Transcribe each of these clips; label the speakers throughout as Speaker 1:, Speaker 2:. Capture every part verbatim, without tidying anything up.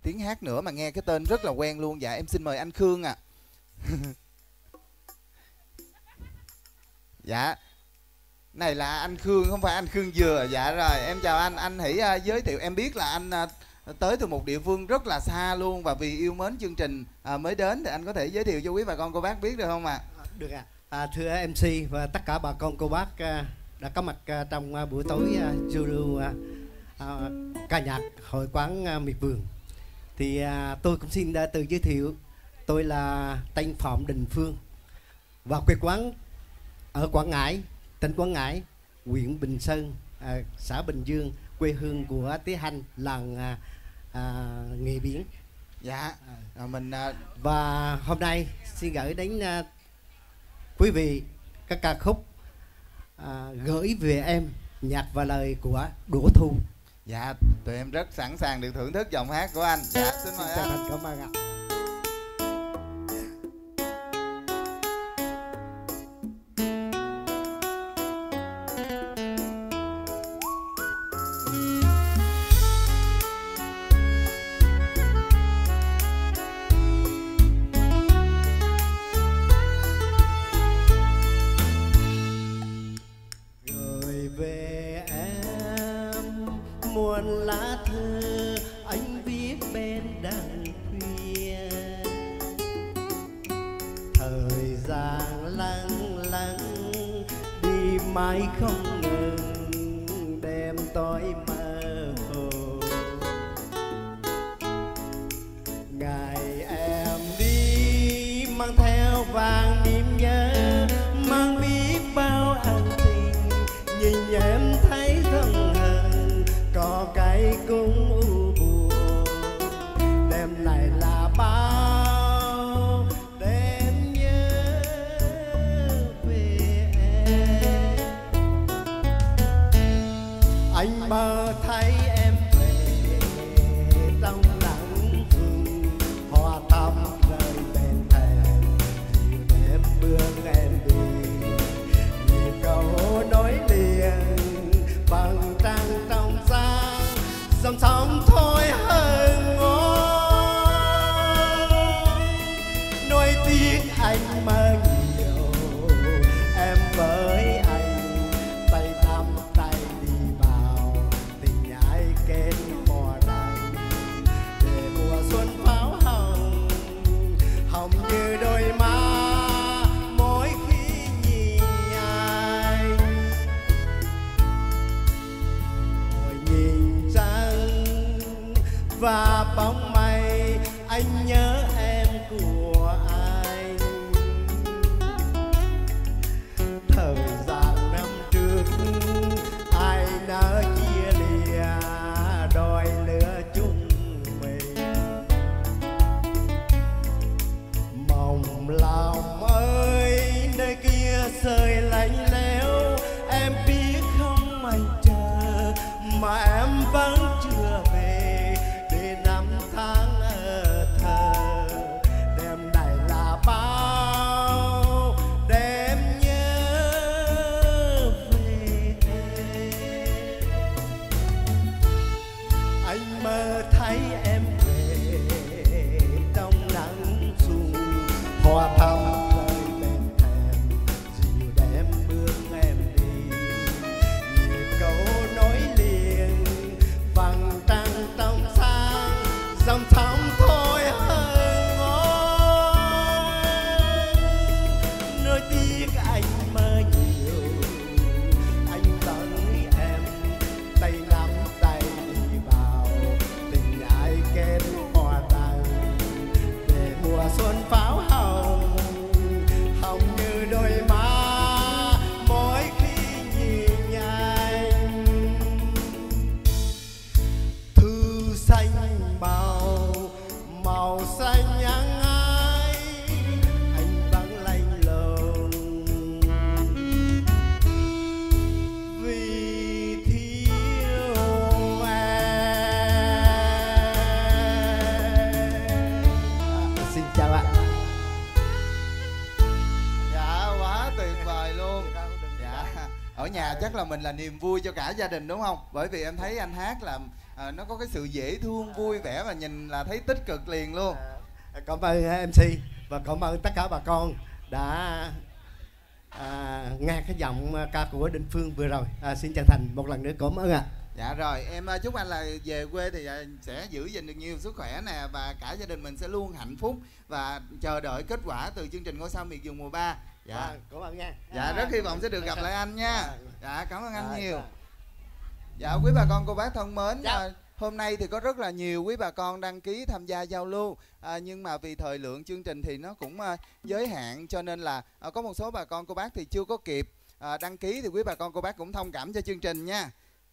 Speaker 1: tiếng hát nữa mà nghe cái tên rất là quen luôn. Dạ em xin mời anh Khương ạ. À. Dạ này là anh Khương không phải anh Khương Dừa. Dạ rồi em chào anh. Anh hãy uh, giới thiệu. Em biết là anh uh, tới từ một địa phương rất là xa luôn, và vì yêu mến chương trình uh, mới đến, thì anh có thể giới thiệu cho quý bà con cô bác biết được không ạ? À?
Speaker 2: Được ạ. À. À, thưa em xê và tất cả bà con cô bác uh, đã có mặt uh, trong uh, buổi tối uh, giao lưu uh, uh, ca nhạc hội quán uh, miệt vườn. Thì uh, tôi cũng xin uh, tự giới thiệu. Tôi là tên Phạm Đình Phương và quê quán ở Quảng Ngãi, tỉnh Quảng Ngãi, huyện Bình Sơn, à, xã Bình Dương, quê hương của Tý Hanh, làng à, à, nghề biển.
Speaker 1: Dạ à, mình à...
Speaker 2: và hôm nay xin gửi đến à, quý vị các ca khúc à, Gửi Về Em, nhạc và lời của Đỗ Thu.
Speaker 1: Dạ tụi em rất sẵn sàng được thưởng thức giọng hát của anh. Dạ xin mời anh.
Speaker 2: Anh cảm ơn ạ. Lá thư anh viết bên đằng khuya, thời gian lặng lặng đi mãi không ngừng, đêm tối mơ hồ. Ngày em đi mang theo vàng niềm nhớ, mang biết bao ân tình, nhìn em thấy thân hận có cái cũng u buồn. Đêm này là bao đêm nhớ về em. Anh mơ thấy em về trong nắng vườn, hoa thắm rơi bên thềm, dịu đêm bước em đi, nhiều câu nói liền bằng trăng trong sáng, dòng sông thôi hơn ngón. Nuối tiếc anh mơ nhiều, em với anh tay nắm tay đi vào tình ái kết mùa đành, để mùa xuân pháo hồng hồng như đôi má mỗi khi nhìn anh. Ngồi nhìn trăng và bóng mây, anh nhớ em của anh. Thời gian năm trước ai nỡ chia lìa, đôi lứa chung mình. Mộng lòng ơi nơi kia rơi lạnh lẽo, em biết không anh chờ mà em vẫn chưa về, để năm tháng ở thờ. Đêm này là bao đêm nhớ về em. Anh mơ thấy em về trong nắng xuân, hoa thắm rơi bên thềm, dịu đêm bước em đi, nhiều câu nói liền bằng trăng trong sáng, dòng sông thôi hơn ngón. Nuối tiếc anh mơ nhiều, anh tận em tay nắm tay đi vào tình ái kết hoa đăng, để mùa xuân pháo hồng hồng như đôi má mỗi khi nhìn anh. Thư xanh màu màu xanh nhắn ai, anh vẫn lạnh lùng vì thiếu em. À, xin chào ạ.
Speaker 1: Dạ quá tuyệt vời luôn. Dạ ở nhà chắc là mình là niềm vui cho cả gia đình đúng không? Bởi vì em thấy anh hát là à, nó có cái sự dễ thương, vui vẻ và nhìn là thấy tích cực liền luôn.
Speaker 2: À, cảm ơn em xê và cảm ơn tất cả bà con đã à, nghe cái giọng ca của Đinh Phương vừa rồi. À, xin chân thành một lần nữa cảm ơn ạ. À.
Speaker 1: Dạ rồi, em chúc anh là về quê thì sẽ giữ gìn được nhiều sức khỏe nè, và cả gia đình mình sẽ luôn hạnh phúc và chờ đợi kết quả từ chương trình Ngôi Sao Miệt Vườn mùa ba. Dạ,
Speaker 2: à, cảm ơn nha.
Speaker 1: Dạ,
Speaker 2: à,
Speaker 1: rất hy vọng sẽ được gặp lại anh nha. Dạ, cảm ơn anh
Speaker 2: à,
Speaker 1: nhiều.
Speaker 2: À.
Speaker 1: Dạ, quý bà con cô bác thân mến,
Speaker 2: Dạ.
Speaker 1: à, hôm nay thì có rất là nhiều quý bà con đăng ký tham gia giao lưu, à, nhưng mà vì thời lượng chương trình thì nó cũng à, giới hạn, cho nên là à, có một số bà con cô bác thì chưa có kịp à, đăng ký, thì quý bà con cô bác cũng thông cảm cho chương trình nha.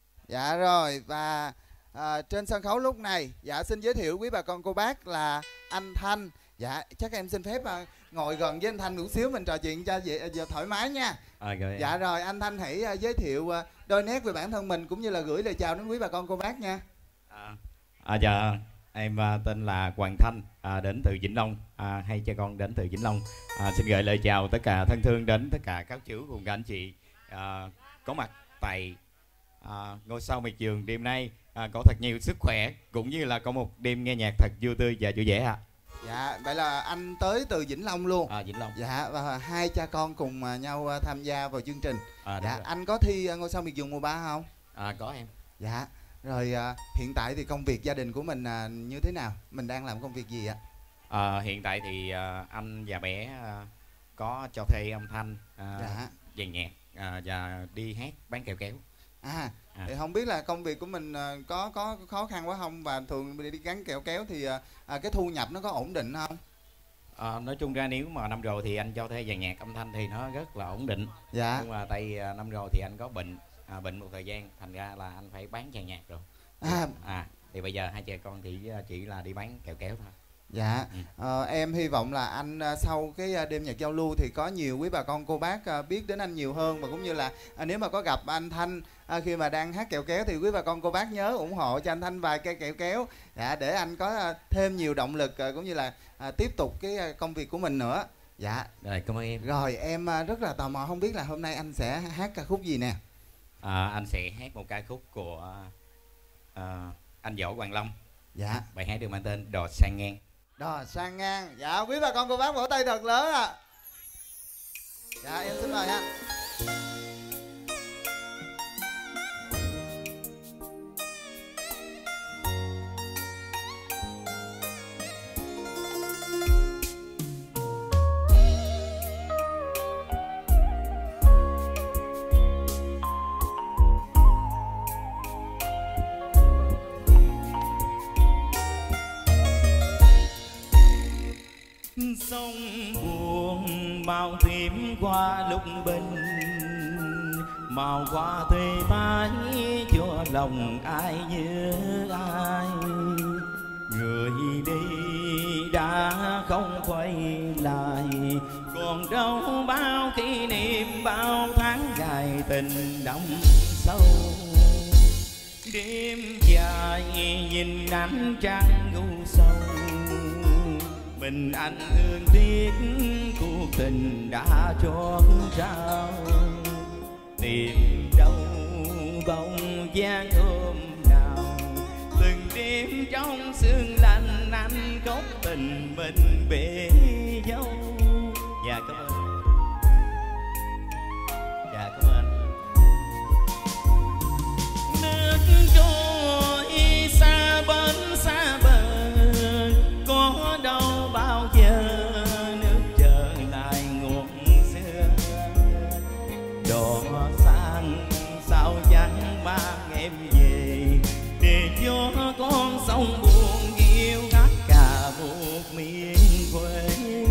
Speaker 1: Dạ rồi, và à, trên sân khấu lúc này, dạ xin giới thiệu quý bà con cô bác là anh Thanh. Dạ, chắc em xin phép à, ngồi gần với anh Thanh một xíu, mình trò chuyện cho dễ, dễ, thoải mái nha.
Speaker 3: À, rồi.
Speaker 1: Dạ rồi, anh Thanh hãy à, giới thiệu à, đôi nét về bản thân mình cũng như là gửi lời chào đến quý bà con cô bác nha.
Speaker 3: À, à dạ, em à, tên là Hoàng Thanh, à, đến từ Vĩnh Long, à, hay cho con đến từ Vĩnh Long. À, xin gửi lời chào tất cả thân thương đến tất cả các chú cùng các anh chị à, có mặt tại à, Ngôi Sao Miệt Vườn đêm nay, à, có thật nhiều sức khỏe cũng như là có một đêm nghe nhạc thật vui tươi và vui vẻ ạ. À.
Speaker 1: Dạ, vậy là anh tới từ Vĩnh Long luôn.
Speaker 3: À, Vĩnh Long.
Speaker 1: Dạ, và hai cha con cùng nhau tham gia vào chương trình.
Speaker 3: À,
Speaker 1: dạ,
Speaker 3: rồi.
Speaker 1: anh có thi Ngôi Sao Miệt Vườn mùa ba không?
Speaker 3: À, có em.
Speaker 1: Dạ, rồi à, hiện tại thì công việc gia đình của mình à, như thế nào? Mình đang làm công việc gì ạ?
Speaker 3: À, hiện tại thì à, anh và bé à, có cho thuê âm thanh, à,
Speaker 1: dạ.
Speaker 3: dàn nhạc à, và đi hát bán kẹo kéo.
Speaker 1: À,
Speaker 3: à.
Speaker 1: Thì không biết là công việc của mình à, có có khó khăn quá không, và thường đi, đi gắn kẹo kéo thì à, à, cái thu nhập nó có ổn định không?
Speaker 3: À, nói chung ra nếu mà năm rồi thì anh cho thuê dàn nhạc âm thanh thì nó rất là ổn định.
Speaker 1: Dạ.
Speaker 3: Nhưng mà tại à, năm rồi thì anh có bệnh, à, bệnh một thời gian, thành ra là anh phải bán dàn nhạc rồi.
Speaker 1: À,
Speaker 3: à thì bây giờ hai cha con thì chỉ là đi bán kẹo kéo thôi.
Speaker 1: Dạ,
Speaker 3: ừ.
Speaker 1: à, em hy vọng là anh à, sau cái đêm nhạc giao lưu thì có nhiều quý bà con cô bác à, biết đến anh nhiều hơn, và cũng như là à, nếu mà có gặp anh Thanh à, khi mà đang hát kẹo kéo thì quý bà con cô bác nhớ ủng hộ cho anh Thanh vài cây kẹo kéo, dạ, để anh có à, thêm nhiều động lực à, cũng như là à, tiếp tục cái à, công việc của mình nữa. Dạ.
Speaker 3: Rồi, cảm ơn em.
Speaker 1: Rồi, em à, rất là tò mò không biết là hôm nay anh sẽ hát ca khúc gì nè?
Speaker 3: À, anh sẽ hát một ca khúc của à, anh Võ Hoàng Long.
Speaker 1: Dạ.
Speaker 3: Bài hát được mang tên Đò Sang Ngang.
Speaker 1: Đò Sang Ngang. Dạ, quý bà con cô bác vỗ tay thật lớn ạ. À. Dạ, em xin mời anh.
Speaker 3: Sông buồn màu tím qua lúc bình, màu qua thuê mái cho lòng ai nhớ ai. Người đi đã không quay lại, còn đâu bao kỷ niệm, bao tháng ngày tình đậm sâu. Đêm dài nhìn ánh trăng ngu sầu, mình anh thương tiếc cuộc tình đã trót trao. Tìm đâu bóng dáng hôm nào, từng đêm trong sương lạnh anh khóc tình mình bể dâu. Dạ cảm ơn. Dạ cảm ơn. Nước trôi xa bến xa bờ, có đâu bao giờ nước trở lại ngục xưa. Đò sang sao chẳng mang em về, để cho con sông buồn yêu ngắt cả một miền quê.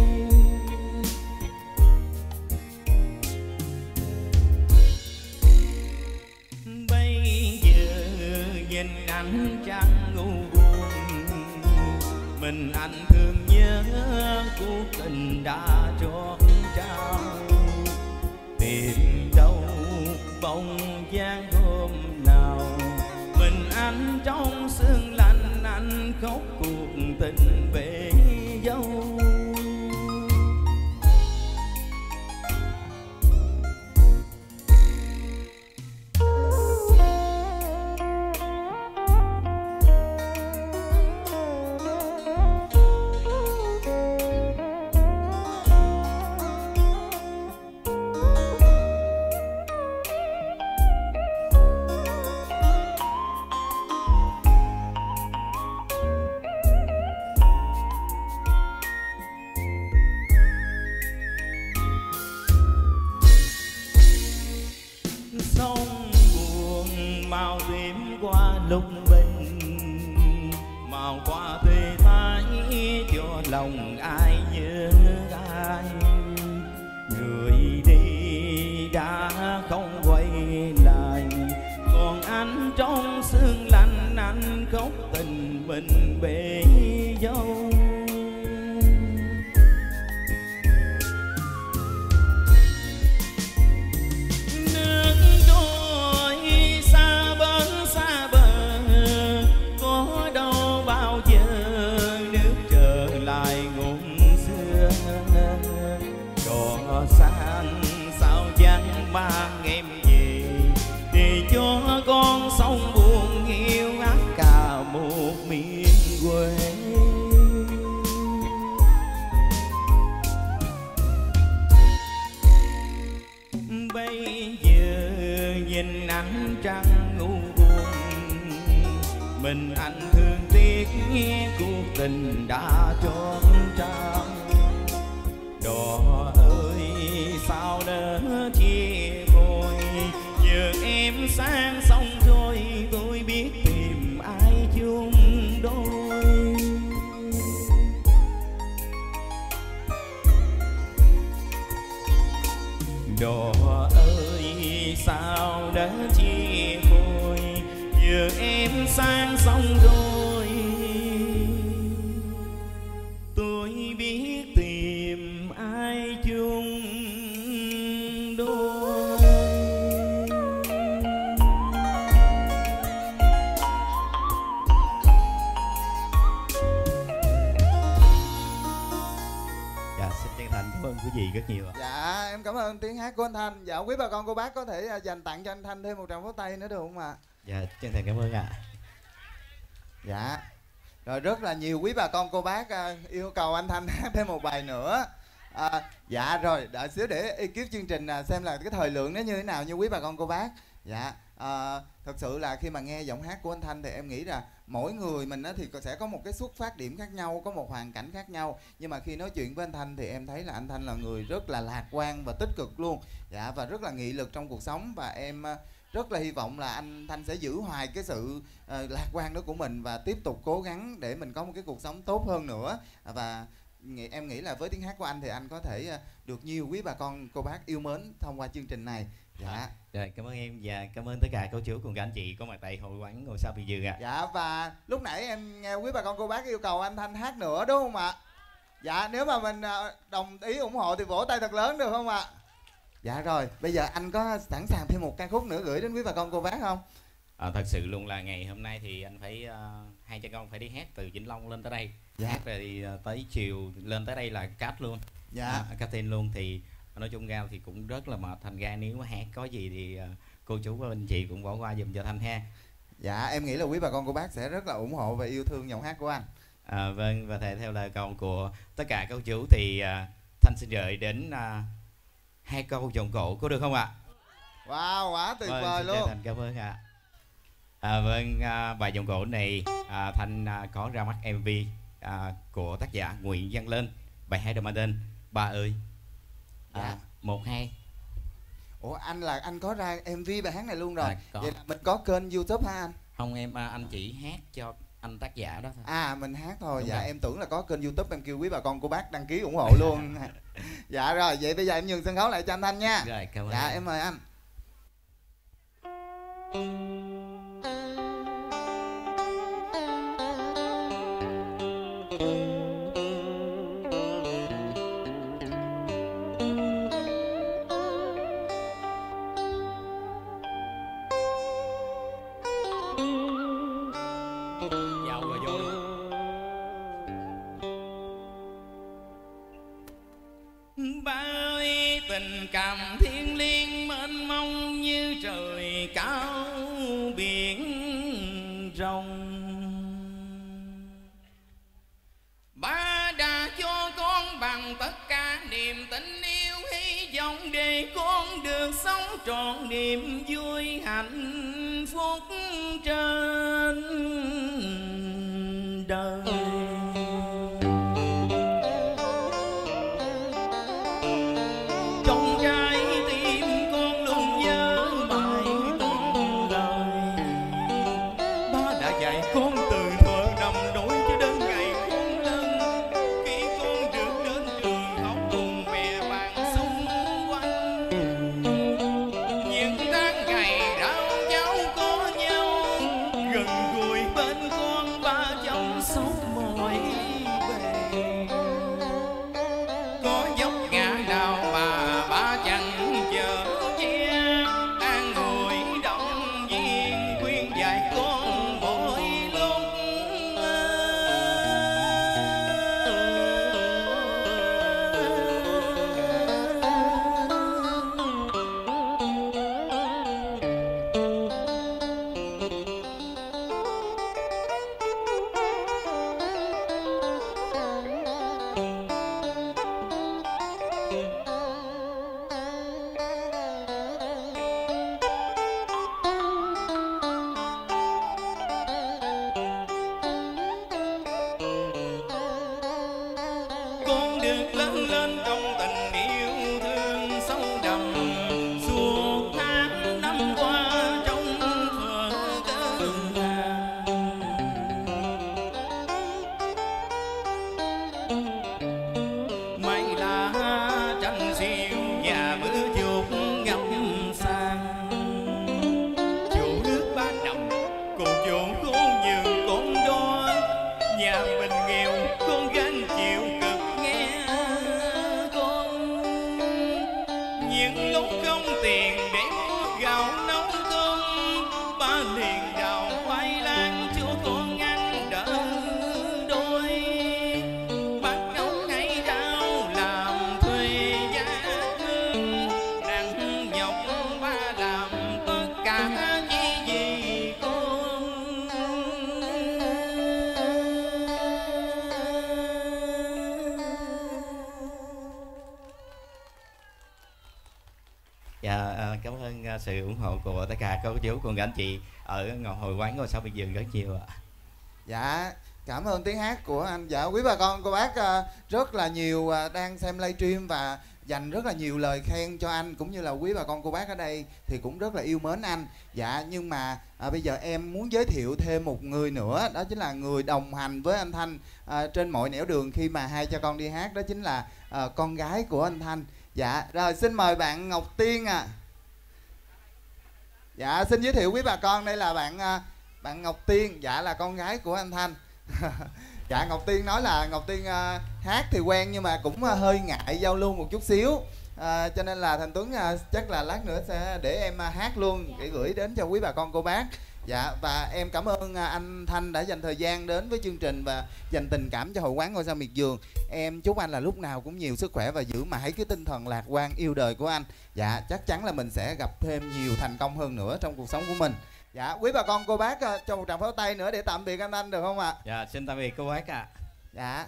Speaker 3: Bây giờ nhìn ánh trăng ngu buồn, mình anh thương nhớ cuộc tình đã trót trao. Tìm đâu bóng dáng hôm nào, mình anh trong sương lạnh anh khóc cuộc tình bể dâu. lúc bình, màu qua tươi mãi cho lòng ai nhớ ai. Người đi đã không quay lại, còn anh trong sương lạnh anh khóc tình mình bể dâu. Mang em về để cho con sông buồn hiu hắt cả một miền quê. Bây giờ nhìn ánh trăng u buồn, mình anh thương tiếc cuộc tình đã trót trao. Đò ơi sao nỡ chia phôi, giờ em sang sông rồi tôi biết tìm ai chung đôi. Đò ơi sao nỡ chia phôi, giờ em sang sông rồi tôi biết tìm ai chung đôi. Dạ, xin chân thành cảm ơn quý vị rất nhiều ạ.
Speaker 1: Dạ, em cảm ơn tiếng hát của anh Thanh. Dạ, quý bà con cô bác có thể dành tặng cho anh Thanh thêm một tràng pháo tay nữa được không ạ?
Speaker 3: Dạ, chân thành cảm ơn ạ.
Speaker 1: Dạ. Rồi rất là nhiều quý bà con cô bác uh, yêu cầu anh Thanh hát thêm một bài nữa. À, dạ rồi, đợi xíu để ekip chương trình uh, xem là cái thời lượng nó như thế nào như quý bà con cô bác. Dạ, à, thật sự là khi mà nghe giọng hát của anh Thanh thì em nghĩ là mỗi người mình á thì sẽ có một cái xuất phát điểm khác nhau, có một hoàn cảnh khác nhau. Nhưng mà khi nói chuyện với anh Thanh thì em thấy là anh Thanh là người rất là lạc quan và tích cực luôn. Dạ, và rất là nghị lực trong cuộc sống. Và em uh, rất là hy vọng là anh Thanh sẽ giữ hoài cái sự uh, lạc quan đó của mình và tiếp tục cố gắng để mình có một cái cuộc sống tốt hơn nữa. Và em nghĩ là với tiếng hát của anh thì anh có thể uh, được nhiều quý bà con cô bác yêu mến thông qua chương trình này. Dạ.
Speaker 3: À, rồi cảm ơn em và cảm ơn tất cả cô chú cùng các anh chị có mặt tại hội quán ngôi sao Bình Dương ạ.
Speaker 1: Dạ, và lúc nãy em nghe quý bà con cô bác yêu cầu anh Thanh hát nữa đúng không ạ? Dạ, nếu mà mình uh, đồng ý ủng hộ thì vỗ tay thật lớn được không ạ? Dạ rồi, bây giờ anh có sẵn sàng thêm một ca khúc nữa gửi đến quý bà con cô bác không?
Speaker 3: À, thật sự luôn là ngày hôm nay thì anh phải uh, hai cha con phải đi hát từ Vĩnh Long lên tới đây.
Speaker 1: Dạ.
Speaker 3: Hát rồi thì uh, tới chiều lên tới đây là cát luôn.
Speaker 1: Dạ.
Speaker 3: À, cát tên luôn thì nói chung ra thì cũng rất là mệt, thành ra nếu mà hát có gì thì uh, cô chú và anh chị cũng bỏ qua giùm cho Thanh ha.
Speaker 1: Dạ, em nghĩ là quý bà con cô bác sẽ rất là ủng hộ và yêu thương giọng hát của anh.
Speaker 3: À, vâng, và theo lời cầu của tất cả cô chú thì uh, Thanh xin gửi đến uh, hai câu giọng cổ có được không ạ?
Speaker 1: Wow, quá tuyệt
Speaker 3: vâng,
Speaker 1: vời luôn.
Speaker 3: Thành cảm ơn ạ. À, vâng, à, bài giọng cổ này à, Thanh à, có ra mắt em vê à, của tác giả Nguyễn Văn Lên. Bài hát được mang tên Ba ơi. À,
Speaker 1: Dạ.
Speaker 3: một hai.
Speaker 1: Ủa, anh là anh có ra em vê bài hát này luôn rồi.
Speaker 3: À, có.
Speaker 1: Vậy là mình có kênh YouTube hả anh?
Speaker 3: Không em, à, anh chỉ hát cho anh tác giả đó thôi.
Speaker 1: À, mình hát thôi.
Speaker 3: Đúng
Speaker 1: Dạ
Speaker 3: rồi.
Speaker 1: em tưởng là có kênh YouTube, em kêu quý bà con cô bác đăng ký ủng hộ luôn. Dạ rồi, vậy bây giờ em nhường sân khấu lại cho anh Thanh nha.
Speaker 3: Rồi, cảm ơn.
Speaker 1: Dạ, em mời anh.
Speaker 3: Dạo rồi vô luôn. Ba ơi, tình cảm thiêng liêng mênh mông như trời cao biển rộng. Ba đã cho con bằng tất cả niềm tình yêu hy vọng để con được sống trọn niềm vui hạnh phúc trên đời. Trong trái tim con luôn nhớ mãi từng lời. Ba những lúc không tiền để mua gạo nấu cơm, ba liền đào khoai lang cho con ăn đỡ đôi. Bắt nấu ngay đau làm thuê giá hương, nặng nhọc ba làm tất cả chỉ vì con. Dạ, cảm ơn sự ủng hộ của tất cả cô chú cùng các anh chị ở ngồi hồi quán ngôi sao Miệt Vườn rất nhiều ạ.
Speaker 1: Dạ, cảm ơn tiếng hát của anh. Dạ, quý bà con cô bác rất là nhiều đang xem livestream và dành rất là nhiều lời khen cho anh, cũng như là quý bà con cô bác ở đây thì cũng rất là yêu mến anh. Dạ, nhưng mà à, bây giờ em muốn giới thiệu thêm một người nữa, đó chính là người đồng hành với anh Thanh à, trên mọi nẻo đường khi mà hai cha con đi hát, đó chính là à, con gái của anh Thanh. Dạ, rồi xin mời bạn Ngọc Tiên à. Dạ, xin giới thiệu quý bà con, đây là bạn bạn Ngọc Tiên, dạ là con gái của anh Thanh. Dạ, Ngọc Tiên nói là Ngọc Tiên uh, hát thì quen nhưng mà cũng uh, hơi ngại giao lưu một chút xíu, uh, cho nên là Thành Tuấn uh, chắc là lát nữa sẽ để em uh, hát luôn để gửi đến cho quý bà con cô bác. Dạ, và em cảm ơn uh, anh Thanh đã dành thời gian đến với chương trình và dành tình cảm cho hội quán ngôi sao Miệt Vườn. Em chúc anh là lúc nào cũng nhiều sức khỏe và giữ mãi cái tinh thần lạc quan yêu đời của anh. Dạ, chắc chắn là mình sẽ gặp thêm nhiều thành công hơn nữa trong cuộc sống của mình. Dạ, quý bà con cô bác uh, cho một tràng pháo tay nữa để tạm biệt anh Thanh được không ạ?
Speaker 3: Dạ, xin tạm biệt cô bác ạ. À.
Speaker 1: Dạ.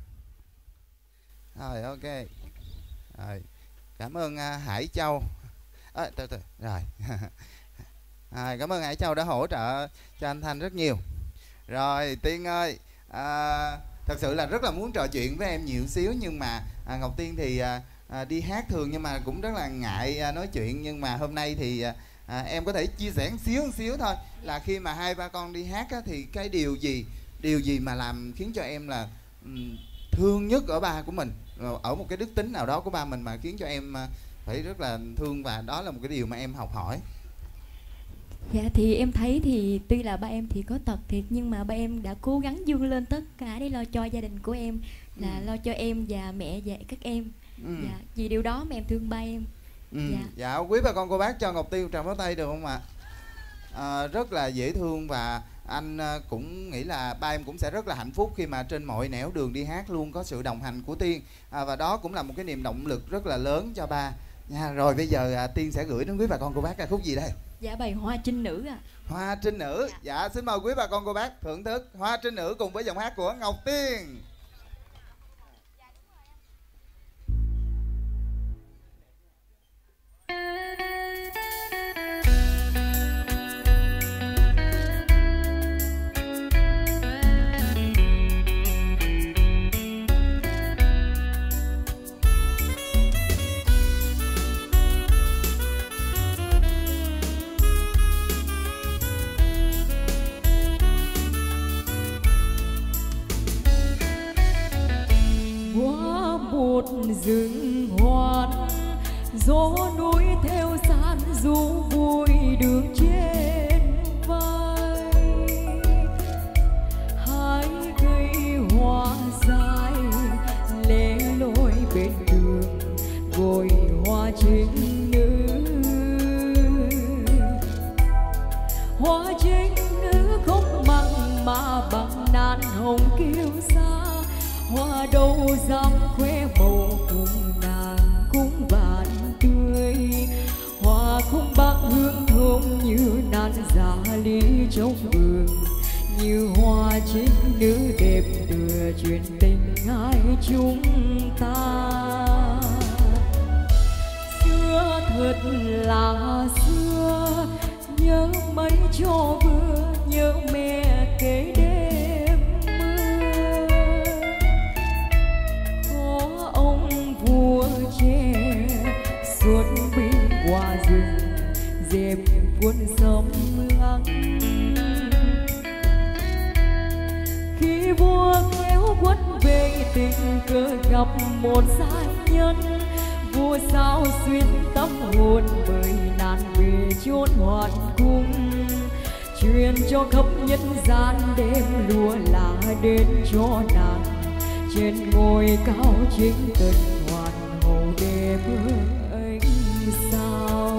Speaker 1: Rồi, ok. Rồi, cảm ơn uh, Hải Châu. À, từ từ, rồi. À, cảm ơn Hải Châu đã hỗ trợ cho anh Thanh rất nhiều. Rồi, Tiên ơi, à, thật sự là rất là muốn trò chuyện với em nhiều xíu, nhưng mà à, Ngọc Tiên thì à, à, đi hát thường nhưng mà cũng rất là ngại à, nói chuyện. Nhưng mà hôm nay thì à, à, em có thể chia sẻ một xíu một xíu thôi, là khi mà hai ba con đi hát á, thì cái điều gì điều gì mà làm khiến cho em là um, thương nhất ở ba của mình, ở một cái đức tính nào đó của ba mình mà khiến cho em à, phải rất là thương, và đó là một cái điều mà em học hỏi.
Speaker 4: Dạ thì em thấy thì tuy là ba em thì có tật thiệt, nhưng mà ba em đã cố gắng vươn lên tất cả để lo cho gia đình của em, là ừ. lo cho em và mẹ và các em. Ừ. Dạ, vì điều đó mà em thương ba em.
Speaker 1: Ừ. Dạ. Dạ, quý bà con cô bác cho Ngọc Tiên một tràng pháo tay được không ạ? À, rất là dễ thương, và anh cũng nghĩ là ba em cũng sẽ rất là hạnh phúc khi mà trên mọi nẻo đường đi hát luôn có sự đồng hành của Tiên, à, và đó cũng là một cái niềm động lực rất là lớn cho ba nha. Rồi bây giờ à, Tiên sẽ gửi đến quý bà con cô bác ca khúc gì đây?
Speaker 4: Dạ, bài Hoa Trinh Nữ ạ. À.
Speaker 1: Hoa Trinh Nữ. Dạ. Dạ, xin mời quý bà con cô bác thưởng thức Hoa Trinh Nữ cùng với giọng hát của Ngọc Tiên.
Speaker 4: Rừng hoan gió núi theo san du vui đường trên vai, hai cây hoa dài lẻ loi bên đường gội hoa trinh nữ. Hoa trinh nữ không mặn mà bằng nan hồng kiêu sa, hoa đâu dám khoe màu cùng nàng cũng vạn tươi. Hoa không bạc hương thơm như nan giá lý trong vườn, như hoa trinh nữ đẹp tựa chuyện tình hai chúng ta. Xưa thật là xưa, nhớ mấy cho vừa, nhớ mẹ kể đêm mưa. Có ông vua trẻ xuân binh qua rừng, dẹp cuốn sông lắng. Khi vua kéo quân về tình cờ gặp một giai nhân, vua sao xuyên tâm hồn bởi nạn về chốn hoàng cung. Truyền cho khắp nhân gian đêm lúa là đến cho nàng, trên ngôi cao chính tần hoàn hậu đẹp anh sao.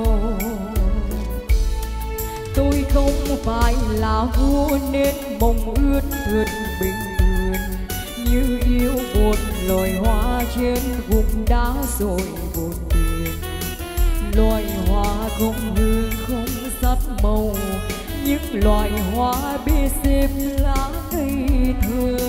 Speaker 4: Tôi không phải là vua nên mong ước thật bình thường, như yêu một loài hoa trên vùng đá rồi buồn phiền. Loài hoa không hương không sắc màu, những loài hoa bê xếp lá ngây thơ.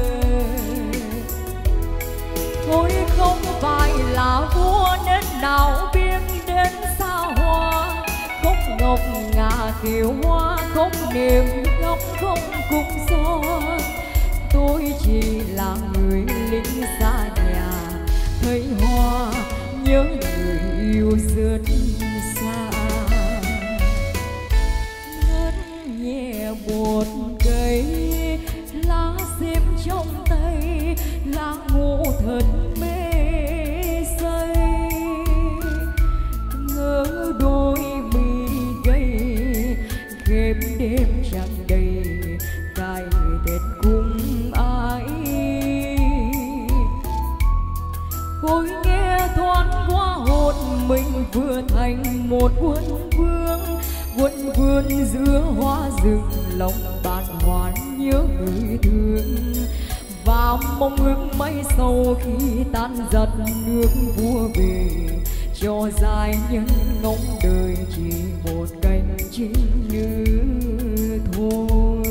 Speaker 4: Tôi không phải là vua nên nào biết đến xa hoa, khóc ngọc ngà kiều hoa không niềm ngọc không cùng gió. Tôi chỉ là người lính xa nhà, thấy hoa nhớ người yêu rất xa. Ngất nhẹ một cây lá xếp trong tay, lá ngô thật mê say. Ngỡ đôi mi gầy khép đêm trăng đầy, cài tết cùng ai. Ôi nghe thoáng qua hồn mình vừa thành một quân vương, quân vương giữa hoa rừng lòng bạt hoàn nhớ người thương. Và mong ước mây sâu khi tan giật nước vua về, cho dài nhân ngóng đời chỉ một cánh chim như thôi.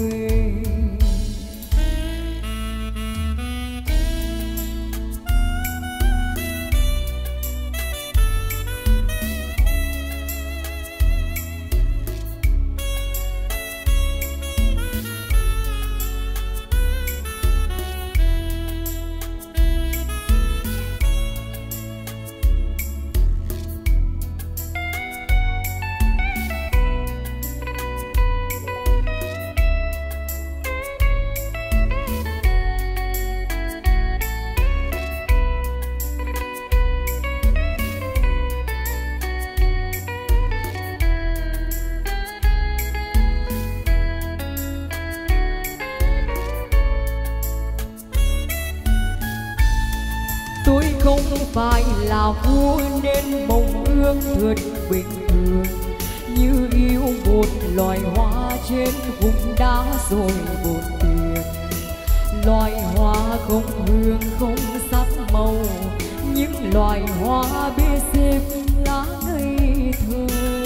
Speaker 4: Phải là vua nên mong ước thật bình thường, như yêu một loài hoa trên vùng đá rồi buồn phiền. Loài hoa không hương không sắc màu, những loài hoa bê xếp lá ngây thơ.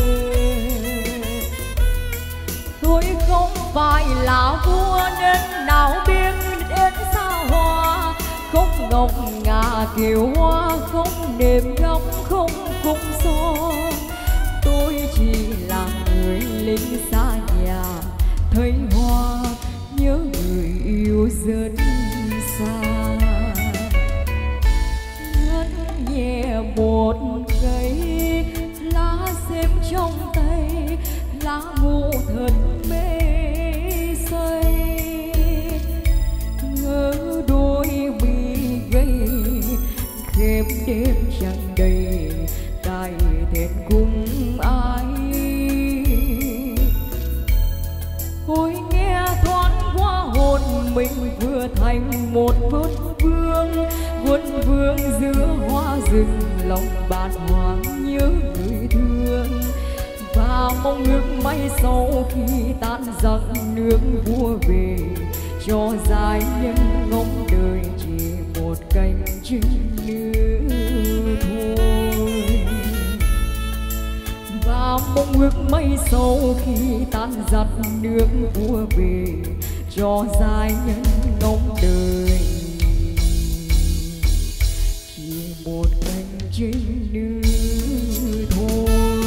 Speaker 4: Tôi không phải là vua nên nào biết đến xa hoa, không ngọc ngà kiều hoa không đêm góc không cung gió. Tôi chỉ là người lính xa nhà, thấy hoa nhớ người yêu rất xa. Ngất nhẹ một cây lá xếp trong tay, lá ngô thật mê say. Ngỡ đôi mi gầy khép đêm trăng đầy, cài thẹn cùng ai. Ôi nghe thoáng qua hồn mình vừa thành một quân vương, quân vương giữa hoa rừng lòng bạt hoàng nhớ người thương. Và mong ước mây sau khi tan giặc nước vua về, cho dài nhân ngóng đời chỉ một cánh chim nữa thôi. Và mong ước mây sâu khi tan giặc nước vua về, cho dài nhân ngóng đời chỉ một cánh chim nữa thôi.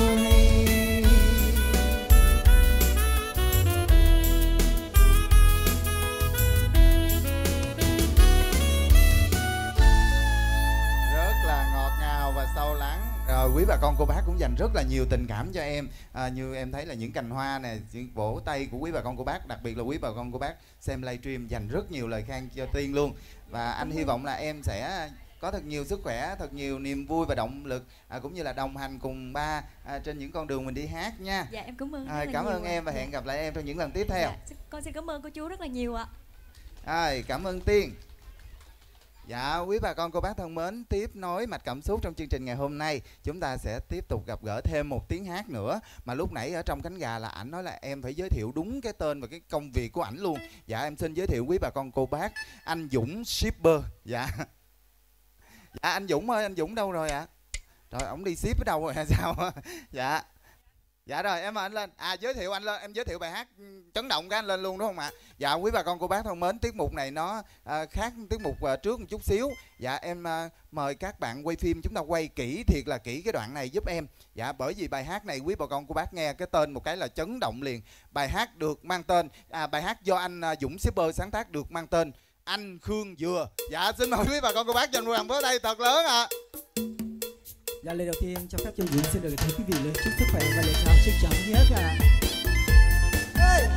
Speaker 1: Rồi quý bà con cô bác cũng dành rất là nhiều tình cảm cho em, à, như em thấy là những cành hoa này, những vỗ tay của quý bà con cô bác, đặc biệt là quý bà con cô bác xem livestream dành rất nhiều lời khen cho Tiên luôn. Và anh hy vọng là em sẽ có thật nhiều sức khỏe, thật nhiều niềm vui và động lực, à, cũng như là đồng hành cùng ba à, trên những con đường mình đi hát nha.
Speaker 4: Dạ em cảm ơn.
Speaker 1: À, cảm ơn em và hẹn gặp lại em trong những lần tiếp theo.
Speaker 4: Dạ, con xin cảm ơn cô chú rất là nhiều ạ.
Speaker 1: À, cảm ơn Tiên. Dạ, quý bà con cô bác thân mến, tiếp nối mạch cảm xúc trong chương trình ngày hôm nay, chúng ta sẽ tiếp tục gặp gỡ thêm một tiếng hát nữa. Mà lúc nãy ở trong cánh gà là ảnh nói là em phải giới thiệu đúng cái tên và cái công việc của ảnh luôn. Dạ, em xin giới thiệu quý bà con cô bác, anh Dũng shipper. Dạ. Dạ, anh Dũng ơi, anh Dũng đâu rồi ạ? À? Rồi, ổng đi ship ở đâu rồi hay sao? Dạ. Dạ rồi, em mời anh lên. À, giới thiệu anh lên, em giới thiệu bài hát chấn động cái anh lên luôn đúng không ạ? Dạ, quý bà con cô bác thân mến, tiết mục này nó à, khác tiết mục à, trước một chút xíu. Dạ, em à, mời các bạn quay phim chúng ta quay kỹ, thiệt là kỹ cái đoạn này giúp em. Dạ, bởi vì bài hát này quý bà con cô bác nghe cái tên một cái là chấn động liền. Bài hát được mang tên, à, bài hát do anh à, Dũng shipper sáng tác được mang tên Anh Khương Dừa. Dạ, xin mời quý bà con cô bác dành một tràng với đây thật lớn ạ. À.
Speaker 5: Dạ, lời đầu tiên cho phép cho Dũng xin được gửi tới quý vị lời chúc sức khỏe và lời chào trân trọng nhất ạ. Hey!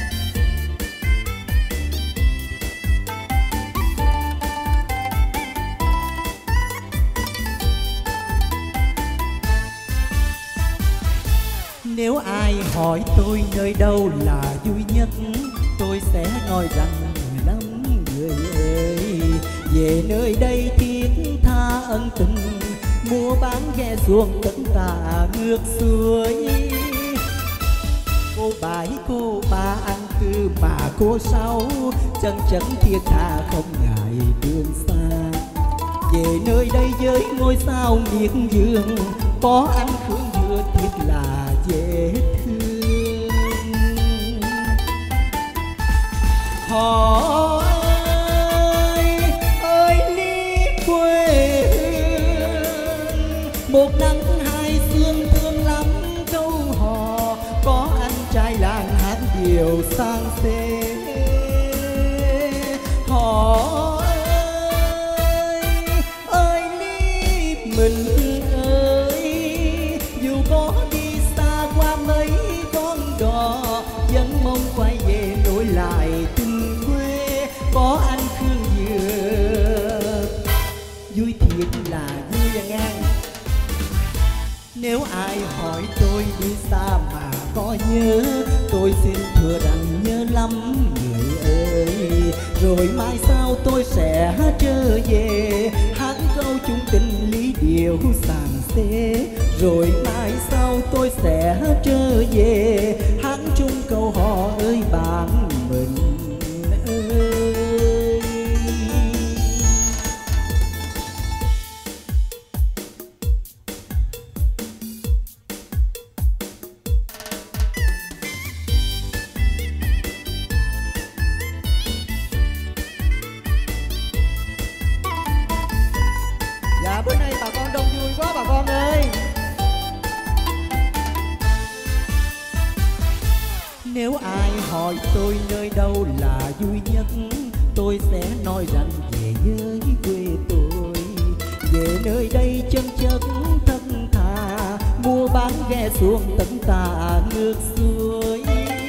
Speaker 5: Nếu ai hỏi tôi nơi đâu là vui nhất, tôi sẽ nói rằng người lắm người ơi, về nơi đây thiết tha ân tình, mua bán ghe xuồng tận tà ngược xuôi. Cô bảy cô ba ăn tư mà cô sáu, chân chân thiệt tha không ngại đường xa. Về nơi đây với ngôi sao miệt vườn, có anh Khương Dừa thiệt là dễ thương. Họ ơi, ơi ly quê hương, một nắng hai sương thương lắm câu hò, có anh trai làng hát điều sang xê. Họ ơi, ơi ly mình ơi, dù có đi xa qua mấy con đò, vẫn mong quay về nối lại tình quê, có anh Khương Dừa vui thiệt là vui ngang. Nếu ai hỏi tôi đi xa mà có nhớ, tôi xin thưa rằng nhớ lắm người ơi, rồi mai sau tôi sẽ trở về hát câu chung tình lý điều sàn xế. Rồi mai sau tôi sẽ trở về hát chung câu hò ơi bạn mình ơi. Dạ, bữa nay bà con đông vui quá bà con ơi. Nếu ai hỏi tôi nơi đâu là vui nhất, tôi sẽ nói rằng về với quê tôi. Về nơi đây chân chất thật thà, mua bán ghe xuồng tận tà ngược xuôi.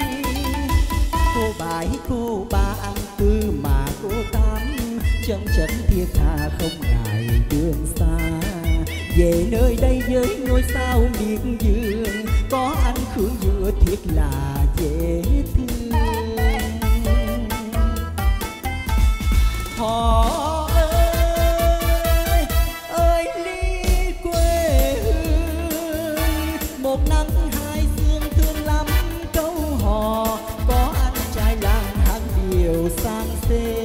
Speaker 5: Cô bảy cô ba ăn tư mà cô tám, chân chất thiệt thà không ngại đường xa. Về nơi đây với ngôi sao miệt vườn, có anh Khương Dừa thiệt là dễ thương. Họ ơi, ơi ly quê hương, một nắng hai sương thương lắm câu hò, có anh trai làng hát điều sang xê.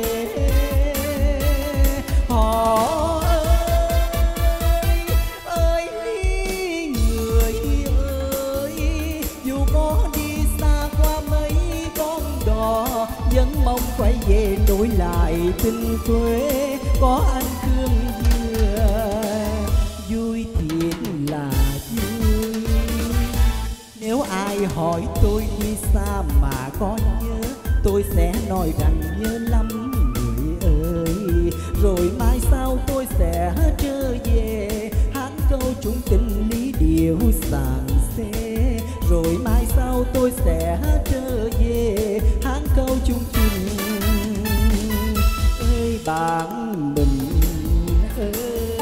Speaker 5: Họ ơi, ơi ly người ơi, dù có đi xa qua mấy con đò, vẫn mong quay về nối lại tình quê, có anh Khương Dừa vui thiệt là vui. Nếu ai hỏi tôi đi xa mà có nhớ, tôi sẽ nói rằng nhớ lắm người ơi, rồi mai sau tôi sẽ trở về hát câu chung tình lý điều sàn xê. Rồi mai sau tôi sẽ trở về hát câu chung tình ơi bạn mình ơi.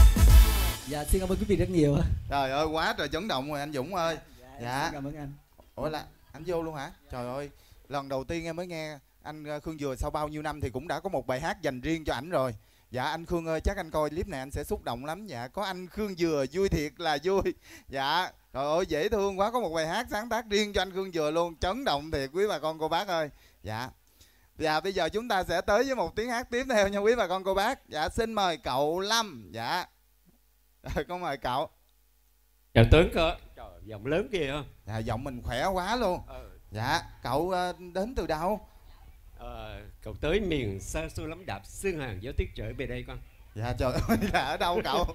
Speaker 5: Dạ, xin cảm ơn quý vị rất nhiều.
Speaker 1: Trời ơi, quá trời chấn động rồi anh Dũng ơi.
Speaker 5: Dạ,
Speaker 1: Dạ.
Speaker 5: Xin cảm ơn anh.
Speaker 1: Ủa là anh vô luôn hả? Trời ơi, lần đầu tiên em mới nghe anh Khương Dừa sau bao nhiêu năm thì cũng đã có một bài hát dành riêng cho ảnh rồi. Dạ anh Khương ơi, chắc anh coi clip này anh sẽ xúc động lắm. Dạ có anh Khương Dừa vui thiệt là vui. Dạ trời ơi dễ thương quá, có một bài hát sáng tác riêng cho anh Khương Dừa luôn, chấn động thiệt quý bà con cô bác ơi. Dạ. Dạ bây giờ chúng ta sẽ tới với một tiếng hát tiếp theo nha quý bà con cô bác. Dạ xin mời cậu Lâm. Dạ. Rồi con mời cậu.
Speaker 6: Chào Tuấn cơ. Trời giọng lớn kia không?
Speaker 1: Dạ giọng mình khỏe quá luôn.
Speaker 6: Ừ.
Speaker 1: Dạ cậu uh, đến từ đâu?
Speaker 6: Ờ, cậu tới miền xa xôi lắm, đạp xương hàng gió tuyết trở về đây con.
Speaker 1: Dạ trời ơi là ở đâu cậu?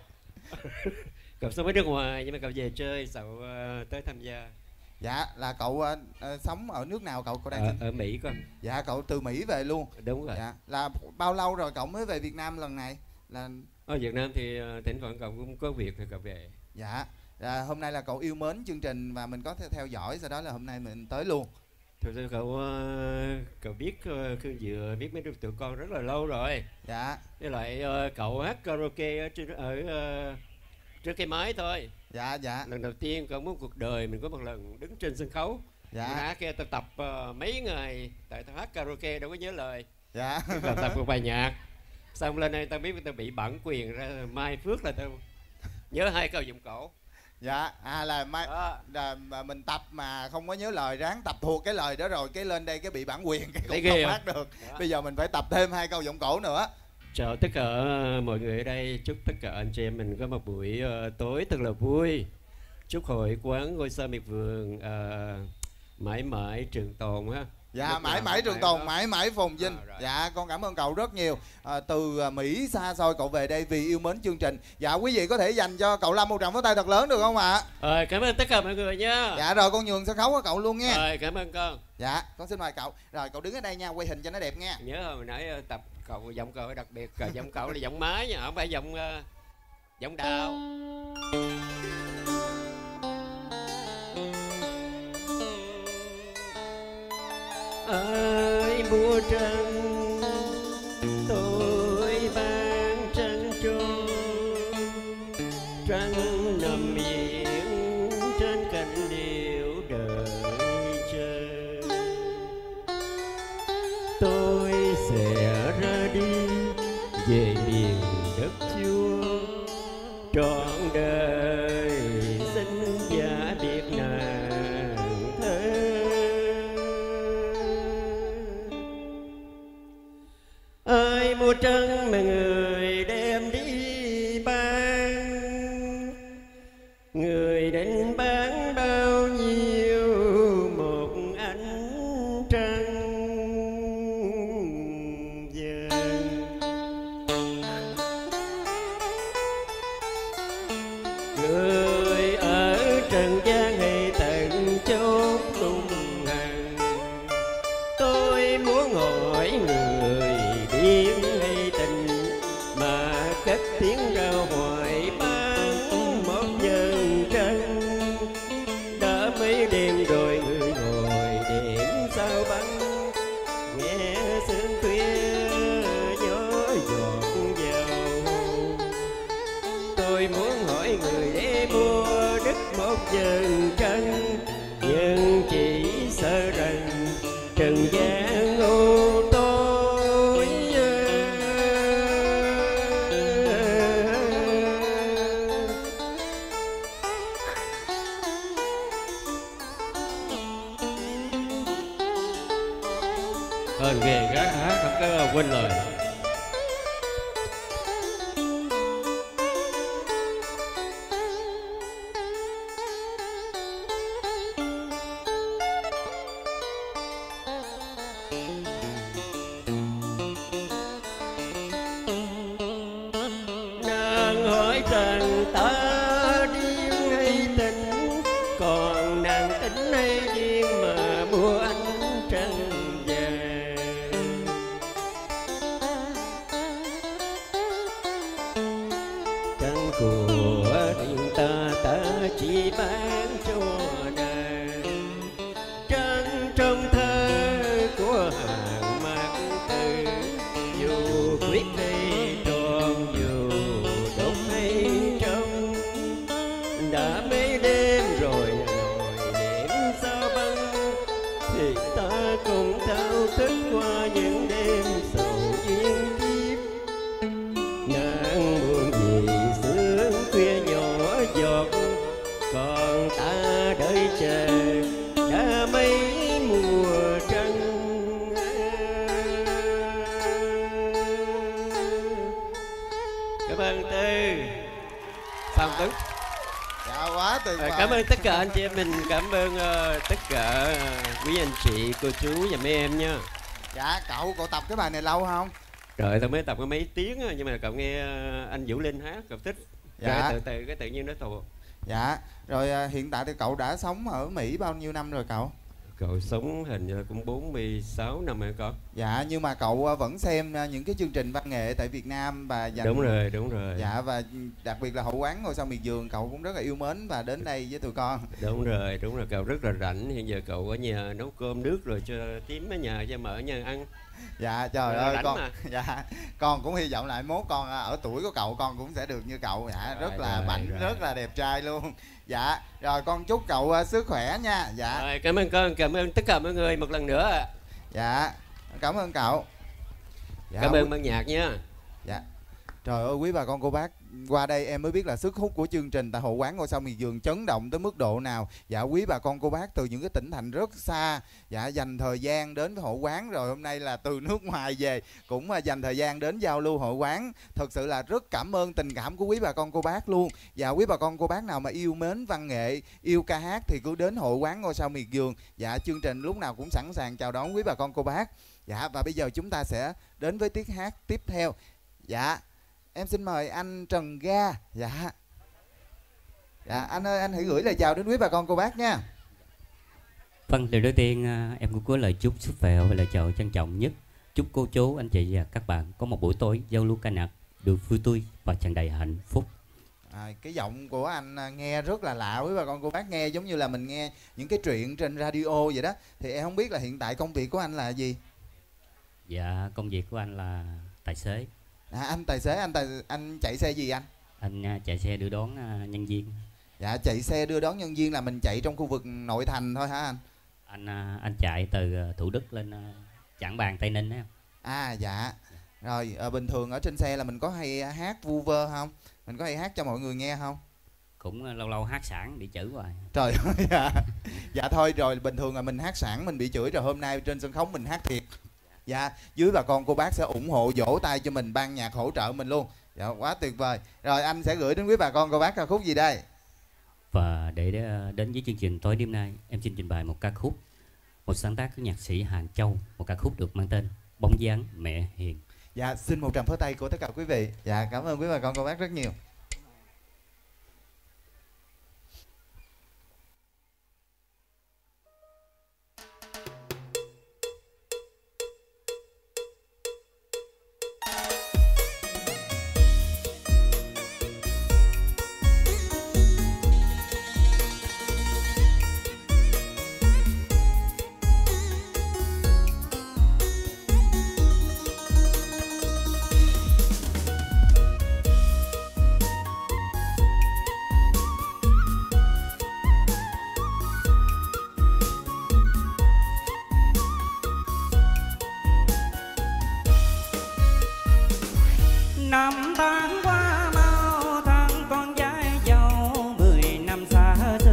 Speaker 6: Cậu sống ở nước ngoài nhưng mà cậu về chơi, cậu uh, tới tham gia.
Speaker 1: Dạ là cậu uh, uh, sống ở nước nào cậu? Cậu đang
Speaker 6: Ở,
Speaker 1: sinh?
Speaker 6: ở Mỹ con.
Speaker 1: Dạ cậu từ Mỹ về luôn.
Speaker 6: Đúng rồi.
Speaker 1: Dạ là bao lâu rồi cậu mới về Việt Nam lần này? Là
Speaker 6: ở Việt Nam thì uh, thỉnh thoảng cậu cũng có việc thì cậu về.
Speaker 1: dạ à, hôm nay là cậu yêu mến chương trình và mình có thể theo dõi, sau đó là hôm nay mình tới luôn.
Speaker 6: Thực sự cậu uh, cậu biết uh, Khương Dừa, biết mấy đứa tụi con rất là lâu rồi.
Speaker 1: Dạ.
Speaker 6: Với lại uh, cậu hát karaoke ở, trên, ở uh, trước cái máy thôi.
Speaker 1: Dạ dạ.
Speaker 6: Lần đầu tiên cậu muốn cuộc đời mình có một lần đứng trên sân khấu.
Speaker 1: Dạ.
Speaker 6: Hát kia tao tập uh, mấy ngày, tại tao hát karaoke đâu có nhớ lời.
Speaker 1: Dạ.
Speaker 6: Tao tập một bài nhạc. Xong lên đây tao biết tao bị bản quyền ra Mai Phước là tao nhớ hai câu giọng cổ.
Speaker 1: Dạ à là mai
Speaker 6: Đó.
Speaker 1: là mà mình tập mà không có nhớ lời, ráng tập thuộc cái lời đó rồi cái lên đây cái bị bản quyền cái
Speaker 6: Thấy
Speaker 1: cũng không
Speaker 6: ghê
Speaker 1: hát được.
Speaker 6: Đó.
Speaker 1: Bây giờ mình phải tập thêm hai câu giọng cổ nữa.
Speaker 6: Chào tất cả mọi người ở đây, chúc tất cả anh chị em mình có một buổi uh, tối thật là vui. Chúc hội quán ngôi sao miệt vườn uh, mãi mãi trường tồn ha.
Speaker 1: Dạ
Speaker 6: Lúc
Speaker 1: mãi
Speaker 6: nào
Speaker 1: mãi trường
Speaker 6: mãi
Speaker 1: tồn,
Speaker 6: đó.
Speaker 1: mãi mãi phồn vinh.
Speaker 6: À,
Speaker 1: Dạ con cảm ơn cậu rất nhiều. À, từ à, Mỹ xa xôi cậu về đây vì yêu mến chương trình. Dạ quý vị có thể dành cho cậu Lâm một tràng pháo tay thật lớn được không ạ?
Speaker 6: Rồi cảm ơn tất cả mọi người nha.
Speaker 1: Dạ rồi con nhường sân khấu của cậu luôn nha.
Speaker 6: Rồi cảm ơn con.
Speaker 1: Dạ con xin mời cậu. Rồi cậu đứng ở đây nha, quay hình cho nó đẹp nha.
Speaker 6: Nhớ hồi nãy uh, tập cậu giọng cậu đặc biệt, uh, giọng cậu là giọng máy nha, không phải giọng uh, giọng đào. Ai mua trăng tôi ban trăng cho, trăng nằm yên trên cành liễu đợi chờ. Tôi sẽ ra đi về miền đất chúa, trọn đời xin giả biệt nàng thơ. Ai mua trăng mà người đem đi bán, người đến bán bao nhiêu một ánh trăng vàng. Người ở trần gian hay tận chốn tung hành, tôi muốn hỏi người điên hay tình mà cất tiếng rao hoài bán một nhân trăng. Đã mấy đêm rồi người ngồi đêm sao băng, nghe sương khuya gió giọt vào. Tôi muốn hỏi người để mua đứt một nhân trăng, nhưng chỉ sợ rằng trần gian ô tối. Hơn ghê gác hát không có quên lời. Nàng hỏi rằng ta điên hay tình, còn nàng tính hay điên mà mua ánh trăng vàng. Trăng của riêng ta ta chỉ bán cho nàng, trăng trong thơ của hàng mạc từ. Dù quyết hay tròn, dù đốt hay trong, đã mấy đêm rồi rồi đêm sao băng, đêm sầu duyên kiếp, nắng buồn vì sương khuya nhỏ giọt, còn ta đợi chờ đã mấy mùa trăng. Cảm ơn Tư. Xong Tuấn.
Speaker 1: Dạ quá tuyệt vời.
Speaker 6: Cảm ơn tất cả anh chị em mình, cảm ơn uh, tất cả uh, quý anh chị, cô chú và mấy em nha.
Speaker 1: Dạ cậu cậu tập cái bài này lâu không?
Speaker 6: Trời, tao mới tập có mấy tiếng nhưng mà cậu nghe uh, anh Vũ Linh hát cậu thích.
Speaker 1: Dạ.
Speaker 6: Rồi, từ từ cái tự nhiên nó thuộc.
Speaker 1: Dạ. Rồi uh, hiện tại thì cậu đã sống ở Mỹ bao nhiêu năm rồi cậu?
Speaker 6: Cậu sống hình như cũng bốn mươi sáu năm rồi con.
Speaker 1: Dạ, nhưng mà cậu vẫn xem những cái chương trình văn nghệ tại Việt Nam và dành...
Speaker 6: Đúng rồi, đúng rồi.
Speaker 1: Dạ, và đặc biệt là Hậu Quán Ngôi Sao Miệt Vườn cậu cũng rất là yêu mến và đến đây với tụi con.
Speaker 6: Đúng rồi, đúng rồi, cậu rất là rảnh. Hiện giờ cậu ở nhà nấu cơm nước rồi cho tím ở nhà cho mở nhà ăn.
Speaker 1: Dạ, trời
Speaker 6: rồi,
Speaker 1: ơi con
Speaker 6: mà.
Speaker 1: Dạ, con cũng hy vọng lại mốt con ở tuổi của cậu con cũng sẽ được như cậu. Dạ,
Speaker 6: rồi,
Speaker 1: rất là
Speaker 6: rồi,
Speaker 1: bảnh,
Speaker 6: rồi.
Speaker 1: rất là đẹp trai luôn. Dạ, rồi con chúc cậu uh, sức khỏe nha. Dạ.
Speaker 6: Rồi, cảm ơn con, cảm ơn tất cả mọi người một lần nữa.
Speaker 1: Dạ, cảm ơn cậu. Dạ,
Speaker 6: cảm ơn ban nhạc nha.
Speaker 1: Dạ. Trời ơi quý bà con cô bác, qua đây em mới biết là sức hút của chương trình tại Hậu Quán Ngôi Sao Miệt Vườn chấn động tới mức độ nào. Dạ, quý bà con cô bác từ những cái tỉnh thành rất xa, dạ, dành thời gian đến với Hậu Quán, rồi hôm nay là từ nước ngoài về cũng dành thời gian đến giao lưu Hậu Quán. Thật sự là rất cảm ơn tình cảm của quý bà con cô bác luôn. Dạ, quý bà con cô bác nào mà yêu mến văn nghệ, yêu ca hát thì cứ đến Hậu Quán Ngôi Sao Miệt Vườn. Dạ, chương trình lúc nào cũng sẵn sàng chào đón quý bà con cô bác. Dạ, và bây giờ chúng ta sẽ đến với tiết hát tiếp theo. Dạ, em xin mời anh Trần Ga. Dạ. Dạ, anh ơi, anh hãy gửi lời chào đến quý bà con cô bác nha.
Speaker 7: Vâng, lời đầu tiên em cũng có lời chúc sức khỏe và lời chào trân trọng nhất. Chúc cô chú, anh chị và các bạn có một buổi tối giao lưu ca nhạc được vui tươi và tràn đầy hạnh phúc.
Speaker 1: À, cái giọng của anh nghe rất là lạ, quý bà con cô bác nghe giống như là mình nghe những cái truyện trên radio vậy đó. Thì em không biết là hiện tại công việc của anh là gì?
Speaker 7: Dạ, công việc của anh là tài xế.
Speaker 1: À, anh tài xế, anh tài, anh chạy xe gì anh?
Speaker 7: Anh uh, chạy xe đưa đón uh, nhân viên.
Speaker 1: Dạ, chạy xe đưa đón nhân viên là mình chạy trong khu vực nội thành thôi hả anh?
Speaker 7: Anh uh, anh chạy từ uh, Thủ Đức lên uh, Trảng Bàng, Tây Ninh á.
Speaker 1: À dạ. Rồi à, bình thường ở trên xe là mình có hay hát vu vơ không? Mình có hay hát cho mọi người nghe không?
Speaker 7: Cũng uh, lâu lâu hát sẵn bị chửi hoài.
Speaker 1: Trời ơi. Dạ. Dạ thôi rồi, bình thường là mình hát sẵn mình bị chửi, rồi hôm nay trên sân khấu mình hát thiệt. Dạ, dưới bà con cô bác sẽ ủng hộ vỗ tay cho mình, ban nhạc hỗ trợ mình luôn. Dạ, quá tuyệt vời. Rồi anh sẽ gửi đến quý bà con cô bác ca khúc gì đây?
Speaker 7: Và để đến với chương trình tối đêm nay, em xin trình bày một ca khúc, một sáng tác của nhạc sĩ Hàng Châu, một ca khúc được mang tên Bóng Dáng Mẹ Hiền.
Speaker 1: Dạ, xin một tràng pháo tay của tất cả quý vị. Dạ, cảm ơn quý bà con cô bác rất nhiều.
Speaker 5: Năm tháng qua mau tháng con gái dâu mười năm xa xứ,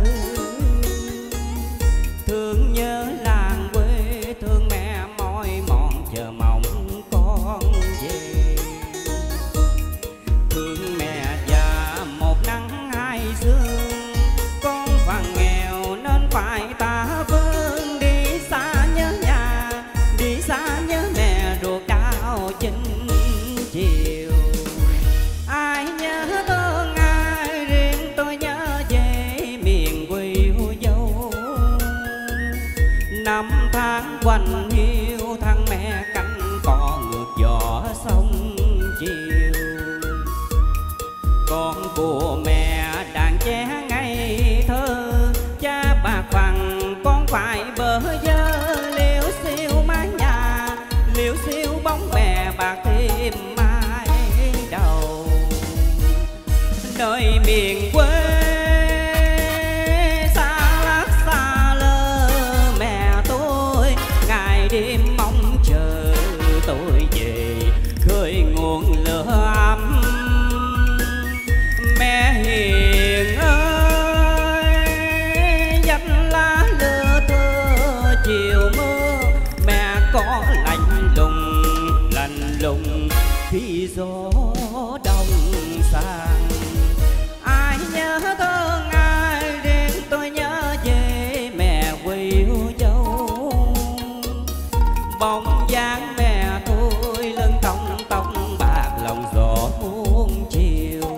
Speaker 5: thương nhớ làng quê, thương mẹ mỏi mòn chờ mong con về. Thương mẹ già một nắng hai sương, con phần nghèo nên phải tha phương. Đi xa nhớ nhà, đi xa nhớ mẹ ruột đau chính chiều. Ai nhớ thương ai, riêng tôi nhớ về miền quê dâu. Năm tháng quanh hiu, thằng mẹ cánh cò ngược gió sông chiều. Con của mẹ đàn trẻ ngây thơ, cha bạc phẳng con phải bơ vơ. Liêu xiêu mái nhà, liêu xiêu bóng bè bạc thêm mái đầu. Nơi miền quê xa lắc xa lơ, mẹ tôi ngày đêm mong chờ tôi khi gió đông sang. Ai nhớ thương ai, riêng tôi nhớ về mẹ quê dâu. Bóng dáng mẹ tôi lưng cong tóc bạc, lòng gió muôn chiều.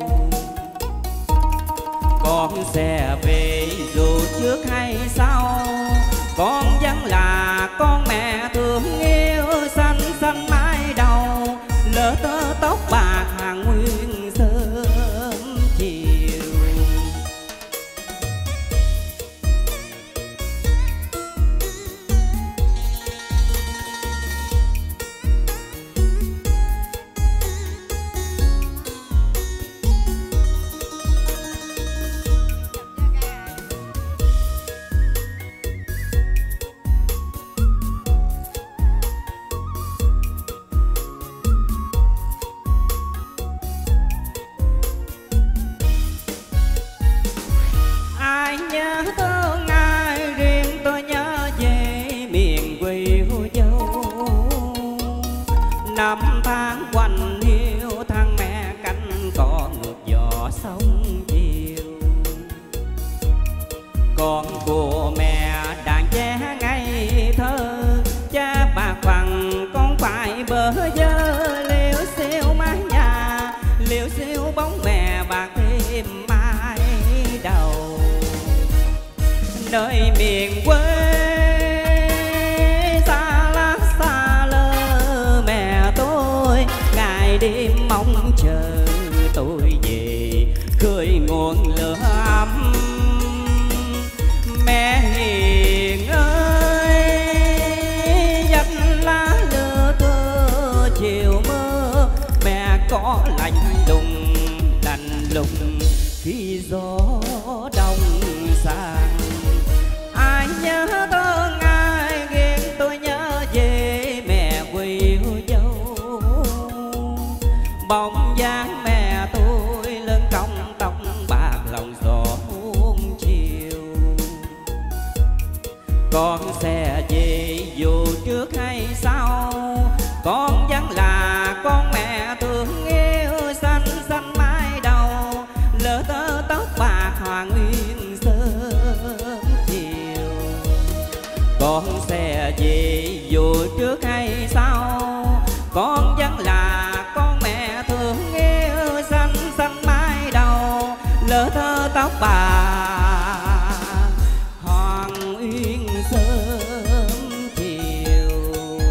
Speaker 5: Con sẽ về dù trước hay sau, con vẫn là con mẹ thương yêu, xanh xanh mái đầu, lỡ tơ tóc bạc hàng nguyên sớm chiều. Ai nhớ thương ai, riêng tôi nhớ về miền quê dâu. Năm tháng quanh hiu, thằng mẹ canh cỏ ngược gió sông chiều. Con của mẹ đàn trẻ ngây thơ, cha bạc phẳng con phải bơ vơ. Liêu xiêu mái nhà, liêu xiêu bóng mẹ bạc thêm mái đầu. Nơi miền quê xa lá xa lơ, mẹ tôi ngày đêm mong chờ tôi về khơi nguồn lửa ấm. Mẹ hiền ơi, dắt lá lửa thơ chiều mơ, mẹ có lạnh lùng lạnh lùng khi gió đông sang. Ai nhớ thương ai, riêng tôi nhớ về mẹ quê dâu. Bóng dáng mẹ tôi lưng cong tóc bạc, lòng gió muôn chiều. Con sẽ về dù trước hay sau, con vẫn là con mẹ thương yêu, xanh xanh mái đầu, lỡ tơ tóc bạc hoàng nguyên sớm chiều. Con sẽ về dù trước hay sau, con vẫn là con mẹ thương yêu, xanh xanh mái đầu, lỡ thơ tóc bạc hoàng uyên sớm chiều.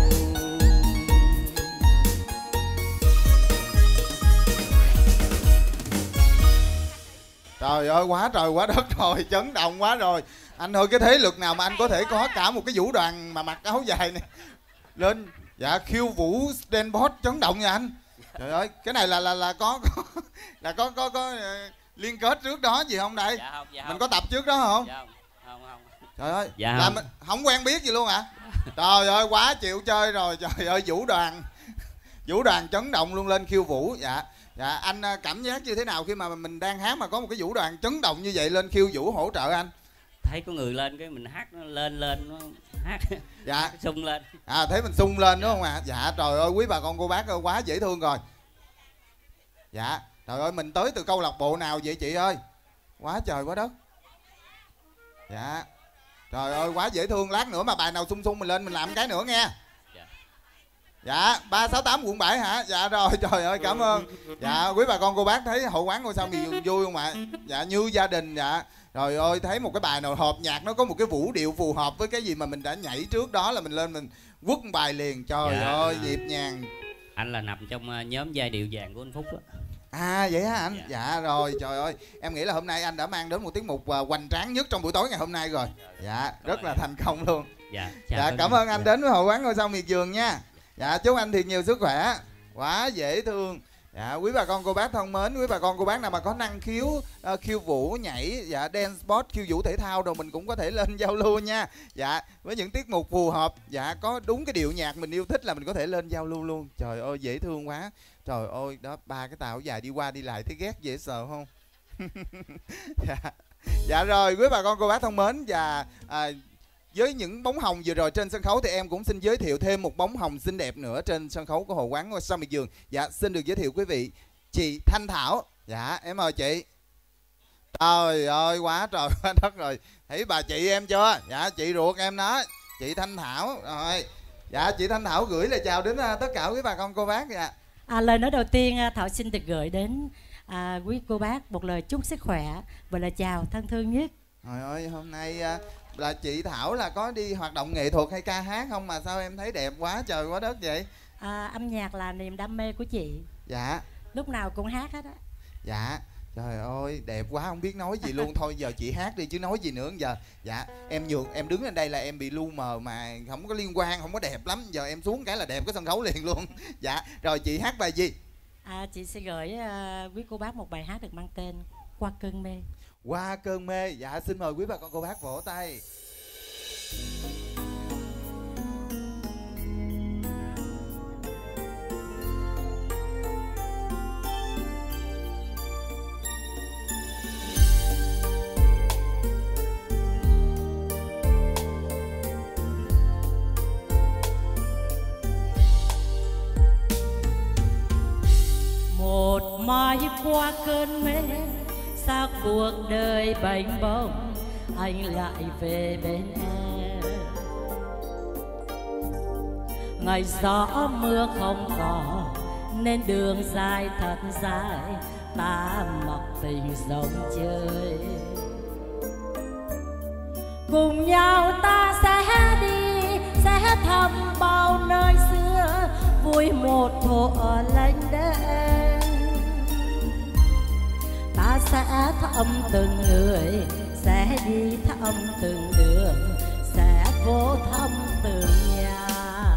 Speaker 1: Trời ơi, quá trời quá đất rồi, chấn động quá rồi. Anh ơi, cái thế lực nào mà anh có thể có cả một cái vũ đoàn mà mặc áo dài này lên, dạ khiêu vũ standboard chấn động nha anh. Trời ơi, cái này là là là có, có là có có có uh, liên kết trước đó gì không đây?
Speaker 5: Dạ không, dạ
Speaker 1: Mình
Speaker 5: không.
Speaker 1: có tập trước đó không?
Speaker 5: Dạ không, không, không.
Speaker 1: Trời ơi,
Speaker 7: Dạ
Speaker 1: là
Speaker 7: không.
Speaker 1: mình không quen biết gì luôn hả? Trời ơi, quá chịu chơi rồi. Trời ơi, vũ đoàn vũ đoàn chấn động luôn, lên khiêu vũ. Dạ dạ anh uh, cảm giác như thế nào khi mà mình đang hát mà có một cái vũ đoàn chấn động như vậy lên khiêu vũ hỗ trợ anh?
Speaker 7: Thấy có người lên cái mình hát nó lên lên nó hát
Speaker 1: Dạ
Speaker 7: sung lên.
Speaker 1: À, thấy mình sung lên đúng không ạ? À? Dạ trời ơi, quý bà con cô bác ơi, quá dễ thương rồi. Dạ trời ơi, mình tới từ câu lạc bộ nào vậy chị ơi? Quá trời quá đất. Dạ trời ơi, quá dễ thương. Lát nữa mà bài nào sung sung mình lên mình làm cái nữa nghe. Dạ ba sáu tám quận bảy hả? Dạ rồi, trời ơi cảm ơn. Dạ quý bà con cô bác thấy hội quán ngôi sao miền vườn vui không ạ? Dạ như gia đình. Dạ trời ơi, thấy một cái bài nào hợp nhạc nó có một cái vũ điệu phù hợp với cái gì mà mình đã nhảy trước đó là mình lên mình quất bài liền. Trời
Speaker 7: Dạ.
Speaker 1: ơi nhịp nhàng.
Speaker 7: Anh là nằm trong uh, nhóm giai điệu vàng của anh Phúc á.
Speaker 1: À vậy hả anh?
Speaker 7: Dạ.
Speaker 1: Dạ rồi, trời ơi, em nghĩ là hôm nay anh đã mang đến một tiết mục uh, hoành tráng nhất trong buổi tối ngày hôm nay rồi. Dạ, rất là thành công luôn.
Speaker 7: Dạ,
Speaker 1: Dạ cảm ơn anh
Speaker 7: dạ.
Speaker 1: đến với hội quán ngôi sao miệt vườn nha. Dạ chúc anh thiệt nhiều sức khỏe. Quá dễ thương. Dạ quý bà con cô bác thân mến, quý bà con cô bác nào mà có năng khiếu uh, khiêu vũ nhảy, dạ dance sport, khiêu vũ thể thao đồ mình cũng có thể lên giao lưu nha. Dạ với những tiết mục phù hợp, dạ có đúng cái điệu nhạc mình yêu thích là mình có thể lên giao lưu luôn. Trời ơi dễ thương quá. Trời ơi đó, ba cái tàu dài đi qua đi lại thấy ghét dễ sợ không? Dạ. Dạ rồi quý bà con cô bác thân mến, và à, với những bóng hồng vừa rồi trên sân khấu thì em cũng xin giới thiệu thêm một bóng hồng xinh đẹp nữa trên sân khấu của Hồ Quán Ngôi Sao Miệt Vườn. Dạ, xin được giới thiệu quý vị chị Thanh Thảo. Dạ, em mời chị. Trời ơi, quá trời quá đất rồi. Thấy bà chị em chưa? Dạ, chị ruột em đó, chị Thanh Thảo. Rồi. Dạ, chị Thanh Thảo gửi lời chào đến tất cả quý bà con cô bác. Dạ.
Speaker 8: À, lời nói đầu tiên Thảo xin được gửi đến à, quý cô bác một lời chúc sức khỏe và lời chào thân thương nhất.
Speaker 1: Trời ơi, hôm nay là chị Thảo là có đi hoạt động nghệ thuật hay ca hát không mà sao em thấy đẹp quá trời quá đất vậy?
Speaker 8: À, âm nhạc là niềm đam mê của chị.
Speaker 1: Dạ.
Speaker 8: Lúc nào cũng hát hết á.
Speaker 1: Dạ. Trời ơi, đẹp quá không biết nói gì luôn. Thôi giờ chị hát đi chứ nói gì nữa giờ. Dạ, em nhường em đứng lên đây là em bị lu mờ mà không có liên quan, không có đẹp lắm. Giờ em xuống cái là đẹp cái sân khấu liền luôn. Dạ, rồi chị hát bài gì?
Speaker 8: À, chị sẽ gửi uh, quý cô bác một bài hát được mang tên Qua Cơn Mê.
Speaker 1: Qua Cơn Mê. Dạ, xin mời quý bà con cô bác vỗ tay.
Speaker 8: Một mai qua cơn mê, sao cuộc đời bềnh bông, anh lại về bên em. Ngày gió mưa không còn, nên đường dài thật dài, ta mặc tình rong chơi. Cùng nhau ta sẽ đi, sẽ thăm bao nơi xưa, vui một thuở lênh đênh. Ta sẽ thăm từng người, sẽ đi thăm từng đường, sẽ vô thăm từng nhà.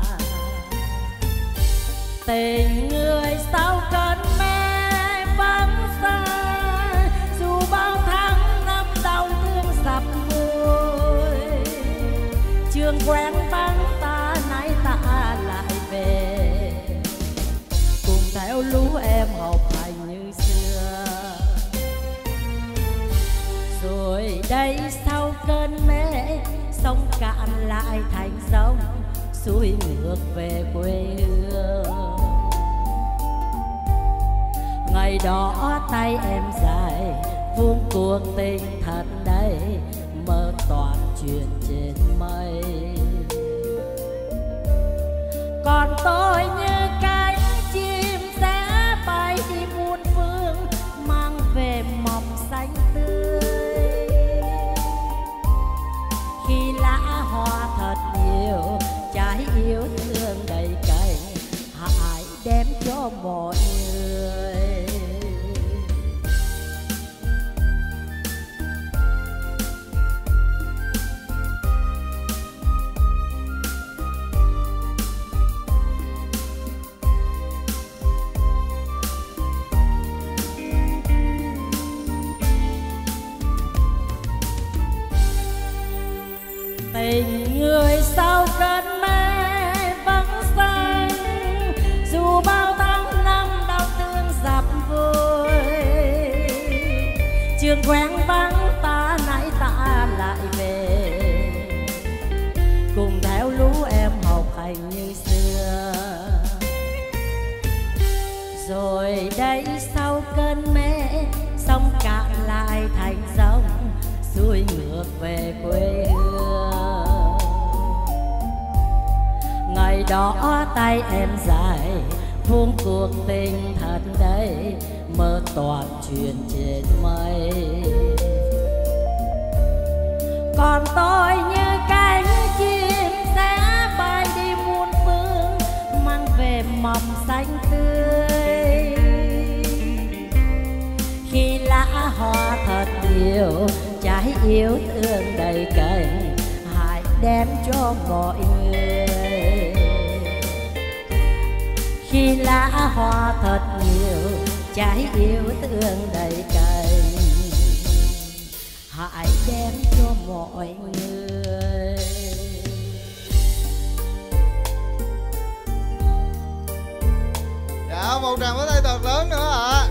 Speaker 8: Tình người sau cơn mê vắng xa, dù bao tháng năm đau thương dập vùi. Trường quen vắng ta, nay ta lại về, cùng theo lũ em học hành như xưa. Rồi đây sau cơn mê, sông cạn lại thành sông, xuôi ngược về quê hương. Ngày đó tay em dài, vuông cuộc tình thật đấy, mơ toàn chuyện trên mây. Còn tôi như cánh chim sẽ bay đi muôn phương, mang về mầm xanh tươi. Khi lá hoa thật nhiều, trái yêu thương đầy cành, hãy đem cho mọi người. Tình người sau cơn mê vắng xanh, dù bao tháng năm đau thương dập vùi. Trường quen vắng ta, nay ta lại về, cùng theo lũ em học hành như xưa. Rồi đây sau cơn mê, sông cạn lại thành sông, xuôi ngược về quê hương. Ngày đó tay em dài, vuông cuộc tình thật đấy, mơ toàn chuyện trên mây. Còn tôi như cánh chim sẽ bay đi muôn phương, mang về mầm xanh tươi. Khi lá hoa thật nhiều, trái yêu thương đầy cành, hãy đem cho mọi người. Khi lá hoa thật nhiều, trái yêu thương đầy cành, hãy đem cho mọi người.
Speaker 1: Dạ, một tràng pháo tay thật lớn nữa ạ. À.